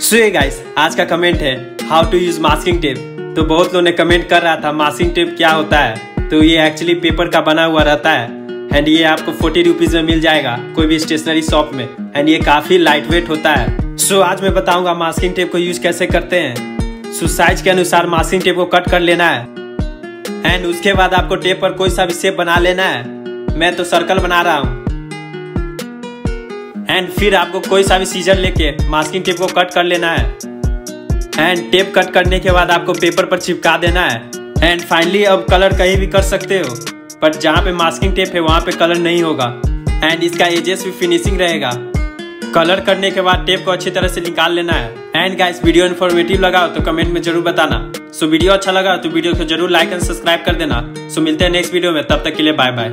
सो ये गाइस, आज का कमेंट है how to use masking tape. तो बहुत लोगों ने कमेंट कर रहा था मास्किंग टेप क्या होता है। तो ये एक्चुअली पेपर का बना हुआ रहता है एंड ये आपको 40 रुपीज में मिल जाएगा कोई भी स्टेशनरी शॉप में एंड ये काफी लाइट वेट होता है। सो आज मैं बताऊंगा मास्किंग टेप को यूज कैसे करते हैं। सो साइज के अनुसार मास्किंग टेप को कट कर लेना है एंड उसके बाद आपको टेप पर कोई सा भी शेप बना लेना है। मैं तो सर्कल बना रहा हूँ एंड फिर आपको कोई सा भी सीजर लेके मास्किंग टेप को कट कर लेना है एंड टेप कट करने के बाद आपको पेपर पर चिपका देना है। एंड फाइनली अब कलर कहीं भी कर सकते हो, बट जहाँ पे मास्किंग टेप है वहाँ पे कलर नहीं होगा एंड इसका एजेस भी फिनिशिंग रहेगा। कलर करने के बाद टेप को अच्छी तरह से निकाल लेना है। एंड गाइस, वीडियो इन्फॉर्मेटिव लगा तो कमेंट में जरूर बताना। सो वीडियो अच्छा लगा तो वीडियो को जरूर लाइक एंड सब्सक्राइब कर देना। सो मिलते हैं नेक्स्ट वीडियो में, तब तक के लिए बाय बाय।